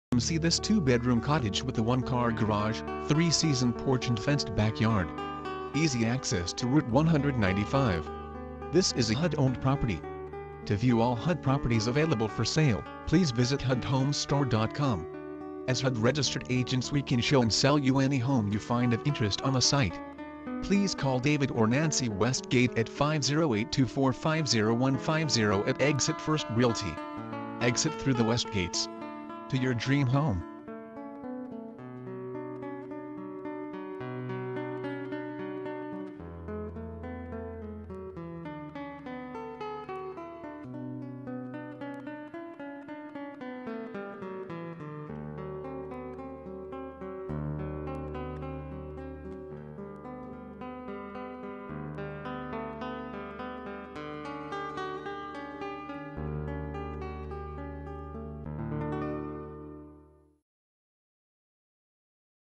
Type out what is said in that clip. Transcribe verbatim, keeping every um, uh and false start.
See this two-bedroom cottage with a one-car garage, three-season porch and fenced backyard. Easy access to Route one ninety-five. This is a H U D-owned property. To view all H U D properties available for sale, please visit H U D home store dot com. As H U D-registered agents, we can show and sell you any home you find of interest on a site. Please call David or Nancy Westgate at five oh eight, two four five, oh one five oh at Exit First Realty. Exit through the West Gates to your dream home.